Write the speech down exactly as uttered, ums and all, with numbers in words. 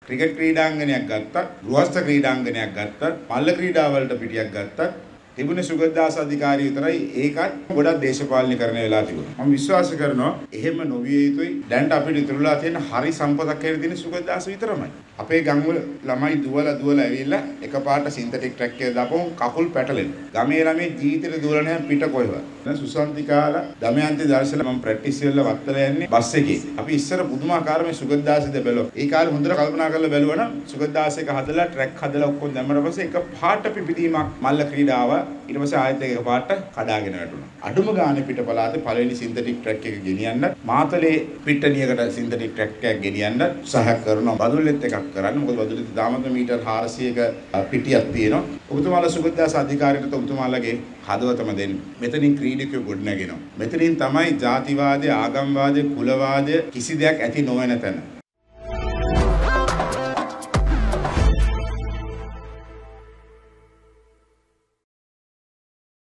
Cricket ක්‍රීඩාංගණයක් ගත්තත්, ගෘහස්ත ක්‍රීඩාංගණයක් ගත්තත්, මල්ල ක්‍රීඩා වලට පිටියක් ගත්තත් තිබුණේ සුගතදාස අධිකාරිය විතරයි. ඒකත් ගොඩක් දේශපාලනීකරණය වෙලා තිබුණා. මම විශ්වාස කරනවා එහෙම නොවිය යුතුයි. දැන් අපිට ඉතුරුලා තියෙන හරි සම්පතක් කියලා තියෙන සුගතදාස විතරමයි. අපේ ගම්වල ළමයි දුවලා දුවලා ඇවිල්ලා එකපාරට සින්තටික් ට්‍රැක් එක දාපුවම කකුල් පැටලෙනවා. ගමේ ළමයි ජීවිතේට දුවලා නැහැ පිට කොහෙවත්. දැන් සුසන්තිකාලා දමයන්ති දර්ශන මම ප්‍රැක්ටිස් කරලා වත්තල යන්නේ බස් එකේ. අපි ඉස්සර පුදුමාකාර මේ සුගතදාසද බැලුවා. ඒ කාලේ හොඳට කල්පනා කරලා බැලුවා නම් සුගතදාස එක හදලා ට්‍රැක් හදලා ඔක්කොම දැම්මම පස්සේ එක පාට පිපිදීමක් මල්ල ක්‍රීඩාව ඊට පස්සේ ආයෙත් එක පාට කඩාගෙන වැටුණා. අඩුම ගානේ පිට පළාතේ පළවෙනි සින්තටික් ට්‍රැක් එක ගෙනියන්න මාතලේ පිට්ටනියකට සින්තටික් ට්‍රැක් එකක් ගෙනියන්න උත්සාහ කරනවා. බදුල්ලෙත් එකක් කරන්න. මොකද බදුල්ලෙත් දාමත මීටර් හාරසියක පිටියක් තියෙනවා. ඔබතුමාලා සුගතදාස අධිකාරියට ඔබතුමාලගේ හදවතම දෙන්න. මෙතනින් ක්‍රීඩකයෝ ගොඩ නැගෙනවා. මෙතනින් තමයි ජාතිවාදය, ආගම්වාදය, කුලවාදය කිසි දෙයක් ඇති නොවන තැන.